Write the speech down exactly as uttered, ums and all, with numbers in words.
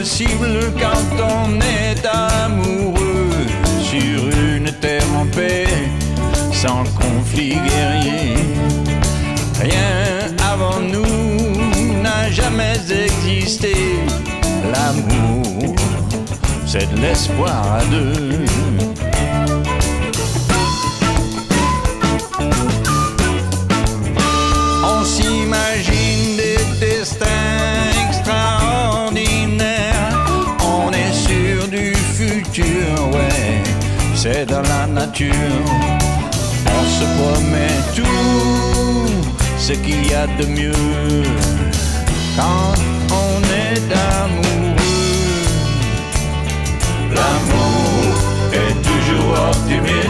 possible quand on est amoureux sur une terre en paix, sans conflit guerrier. Rien avant nous n'a jamais existé. L'amour, c'est de l'espoir à deux. On s'imagine des destins extraordinaires. On est sûr du futur, ouais, c'est dans la nature. On se promet tout ce qu'il y a de mieux quand on est amoureux. L'amour est toujours optimiste.